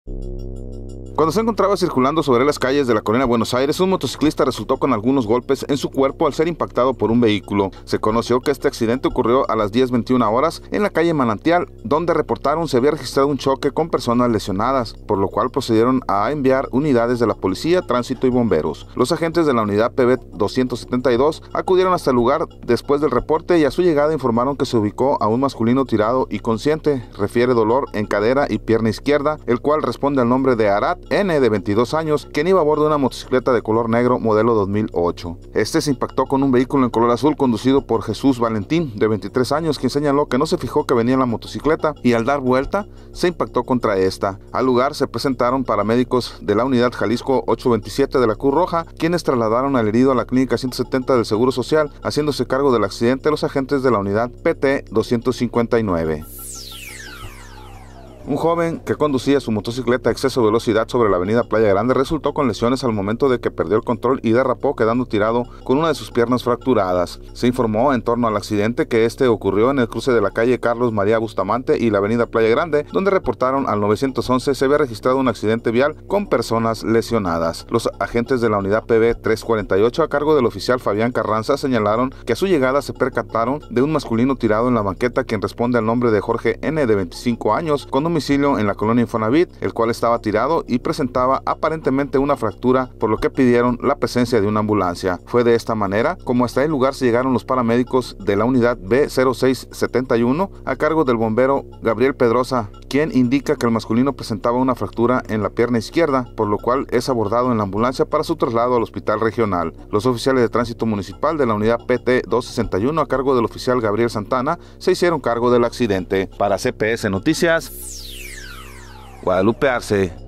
Cuando se encontraba circulando sobre las calles de la colonia Buenos Aires, un motociclista resultó con algunos golpes en su cuerpo al ser impactado por un vehículo. Se conoció que este accidente ocurrió a las 10:21 horas en la calle Manantial, donde reportaron se había registrado un choque con personas lesionadas, por lo cual procedieron a enviar unidades de la policía, tránsito y bomberos. Los agentes de la unidad PB 272 acudieron hasta el lugar después del reporte y a su llegada informaron que se ubicó a un masculino tirado y consciente. Refiere dolor en cadera y pierna izquierda, el cual responde al nombre de Arat N, de 22 años, quien iba a bordo de una motocicleta de color negro modelo 2008. Este se impactó con un vehículo en color azul conducido por Jesús Valentín, de 23 años, quien señaló que no se fijó que venía en la motocicleta y al dar vuelta se impactó contra esta. Al lugar se presentaron paramédicos de la unidad Jalisco 827 de la Cruz Roja, quienes trasladaron al herido a la clínica 170 del Seguro Social, haciéndose cargo del accidente los agentes de la unidad PT 259. Un joven que conducía su motocicleta a exceso de velocidad sobre la avenida Playa Grande resultó con lesiones al momento de que perdió el control y derrapó, quedando tirado con una de sus piernas fracturadas. Se informó en torno al accidente que este ocurrió en el cruce de la calle Carlos María Bustamante y la avenida Playa Grande, donde reportaron al 911 se había registrado un accidente vial con personas lesionadas. Los agentes de la unidad PB 348 a cargo del oficial Fabián Carranza señalaron que a su llegada se percataron de un masculino tirado en la banqueta, quien responde al nombre de Jorge N, de 25 años, con domicilio en la colonia Infonavit, el cual estaba tirado y presentaba aparentemente una fractura, por lo que pidieron la presencia de una ambulancia. Fue de esta manera como hasta el lugar se llegaron los paramédicos de la unidad B0671 a cargo del bombero Gabriel Pedrosa, quien indica que el masculino presentaba una fractura en la pierna izquierda, por lo cual es abordado en la ambulancia para su traslado al hospital regional. Los oficiales de tránsito municipal de la unidad PT 261 a cargo del oficial Gabriel Santana se hicieron cargo del accidente. Para CPS Noticias, Guadalupe Arce.